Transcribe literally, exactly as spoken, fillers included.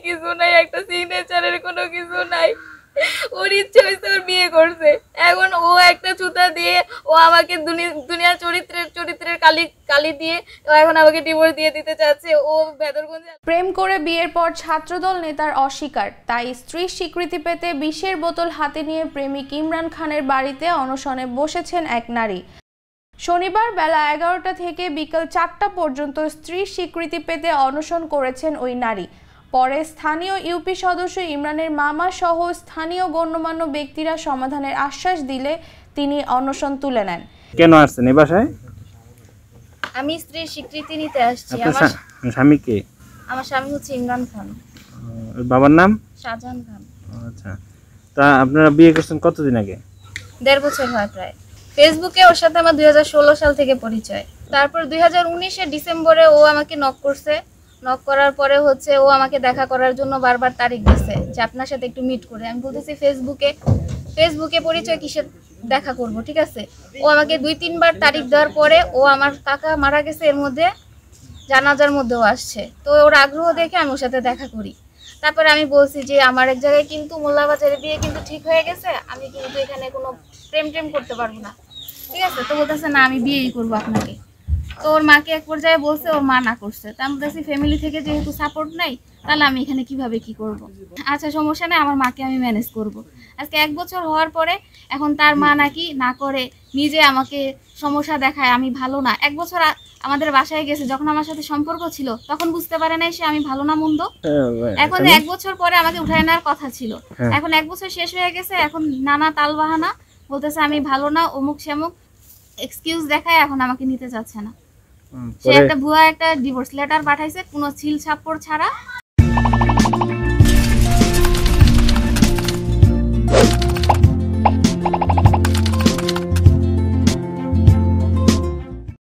কিছু নাই, একটা সিগনেচারের কোনো কিছু নাই। ওর ইচ্ছে হয়েছে ওর বিয়ে করছে, এখন ও একটা ছুতা দিয়ে ও আমাকে দুনিয়ার চরিত্রের চরিত্রের কালি কালি দিয়ে ও এখন আমাকে ডিভোর্স দিয়ে দিতে চাচ্ছে। ও ভেদরগঞ্জে প্রেম করে বিয়ের পর ছাত্রদল নেতার অস্বীকার, তাই স্ত্রীর স্বীকৃতি পেতে বিষের বোতল হাতে নিয়ে প্রেমিক ইমরান খানের বাড়িতে অনশনে বসেছেন এক নারী। শনিবার বেলা এগারোটা থেকে বিকেল চারটা পর্যন্ত স্ত্রীর স্বীকৃতি পেতে অনশন করেছেন ওই নারী। পরে স্থানীয় ইউপি সদস্য ইমরানের মামা সহ স্থানীয় গণ্যমান্য ব্যক্তিরা সমাধানের আশ্বাস দিলে তিনি অনশন তুলে নেন। কেন আসছেন এই বাসায়? আমি স্ত্রীর স্বীকৃতি নিতে আসছি। আমার স্বামী কে? আমার স্বামী হচ্ছে ইমরান খান। বাবার নাম? শাহজাহান খান। আচ্ছা, তা আপনারা বিয়ে করছেন কতদিন আগে? দেড় বছর হয় প্রায়। ফেসবুকে ওর সাথে আমার দুই হাজার ষোলো সাল থেকে পরিচয়। তারপর দুই হাজার উনিশে ডিসেম্বরে ও আমাকে নক করছে। নক করার পরে হচ্ছে ও আমাকে দেখা করার জন্য বারবার তারিখ দিচ্ছে যে আপনার সাথে একটু মিট করে। আমি বলতেছি ফেসবুকে ফেসবুকে পরিচয় কিসের দেখা করব, ঠিক আছে। ও আমাকে দুই তিনবার তারিখ দেওয়ার পরে ও আমার কাকা মারা গেছে, এর মধ্যে জানাজার মধ্যেও আসছে। তো ওর আগ্রহ দেখে আমি ওর সাথে দেখা করি। তারপরে আমি বলছি যে আমার এক জায়গায় কিন্তু মোল্লাবাজারে বিয়ে কিন্তু ঠিক হয়ে গেছে, আমি কিন্তু এখানে কোনো প্রেম টেম করতে পারবো না, ঠিক আছে। তো বলতেছে না আমি বিয়েই করবো আপনাকে। তো ওর মাকে এক পর্যায়ে বলছে, ওর মা না করছে। তো আমি বলতেছি ফ্যামিলি থেকে যেহেতু সাপোর্ট নাই, তাহলে আমি এখানে কিভাবে কি করব। আচ্ছা সমস্যা নেই, আমার মাকে আমি ম্যানেজ করব। আজকে এক বছর হওয়ার পরে এখন তার মা নাকি না করে নিজে আমাকে সমস্যা দেখায়, আমি ভালো না। এক বছর আমাদের বাসায় গেছে, যখন আমার সাথে সম্পর্ক ছিল তখন বুঝতে পারে নাই সে আমি ভালো না মন্দ। এখন এক বছর পরে আমাকে উঠায় নেওয়ার কথা ছিল, এখন এক বছর শেষ হয়ে গেছে, এখন নানা তালবাহানা বলতেছে আমি ভালো না, অমুক সেমুক এক্সকিউজ দেখায় এখন আমাকে নিতে চাচ্ছে না। সে একটা ভুয়া একটা ডিভোর্স লেটার পাঠাইছে কোনো ছিল ছাপ্পড় ছাড়া।